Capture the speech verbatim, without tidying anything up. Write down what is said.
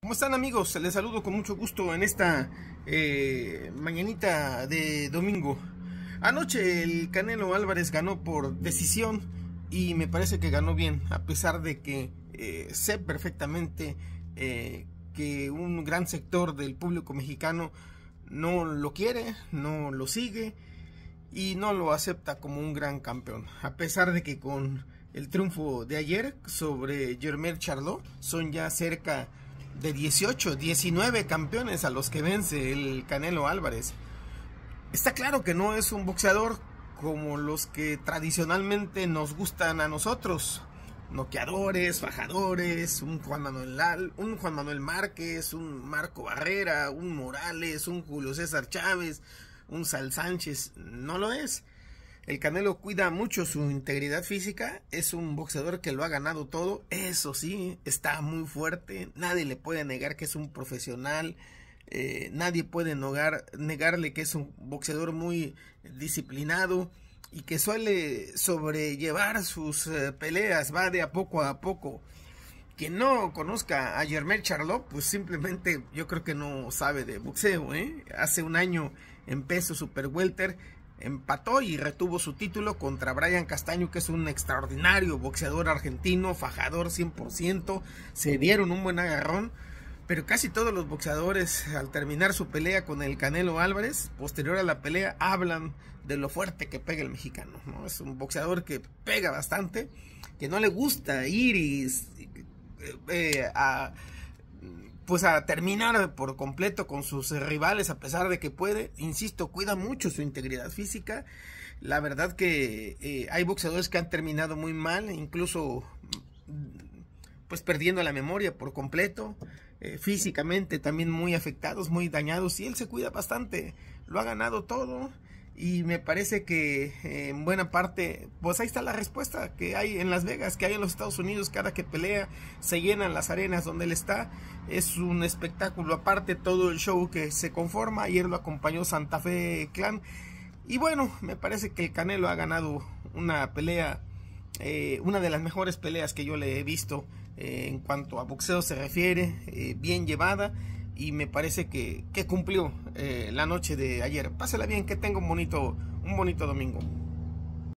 ¿Cómo están, amigos? Les saludo con mucho gusto en esta eh, mañanita de domingo. Anoche el Canelo Álvarez ganó por decisión y me parece que ganó bien, a pesar de que eh, sé perfectamente eh, que un gran sector del público mexicano no lo quiere, no lo sigue y no lo acepta como un gran campeón, a pesar de que con el triunfo de ayer sobre Jermell Charlo son ya cerca de dieciocho, diecinueve campeones a los que vence el Canelo Álvarez. Está claro que no es un boxeador como los que tradicionalmente nos gustan a nosotros, noqueadores, fajadores, un Juan Manuel, un Juan Manuel Márquez, un Marco Barrera, un Morales, un Julio César Chávez, un Sal Sánchez. No lo es. El Canelo cuida mucho su integridad física, es un boxeador que lo ha ganado todo, eso sí, está muy fuerte, nadie le puede negar que es un profesional, eh, nadie puede negar, negarle que es un boxeador muy disciplinado y que suele sobrellevar sus eh, peleas, va de a poco a poco. Quien no conozca a Jermell Charlo, pues simplemente yo creo que no sabe de boxeo, ¿eh? Hace un año en peso super welter empató y retuvo su título contra Brian Castaño, que es un extraordinario boxeador argentino, fajador cien por ciento, se dieron un buen agarrón, pero casi todos los boxeadores al terminar su pelea con el Canelo Álvarez, posterior a la pelea, hablan de lo fuerte que pega el mexicano, ¿no? Es un boxeador que pega bastante, que no le gusta ir y eh, a... pues a terminar por completo con sus rivales, a pesar de que puede, insisto, cuida mucho su integridad física. La verdad que eh, hay boxeadores que han terminado muy mal, incluso pues perdiendo la memoria por completo, eh, físicamente también muy afectados, muy dañados, y él se cuida bastante, lo ha ganado todo. Y me parece que eh, en buena parte, pues ahí está la respuesta que hay en Las Vegas, que hay en los Estados Unidos. Cada que pelea se llenan las arenas donde él está. Es un espectáculo aparte todo el show que se conforma. Ayer lo acompañó Santa Fe Clan. Y bueno, me parece que el Canelo ha ganado una pelea, eh, una de las mejores peleas que yo le he visto eh, en cuanto a boxeo se refiere, eh, bien llevada. Y me parece que, que cumplió eh, la noche de ayer. Pásela bien, que tenga un bonito, un bonito domingo.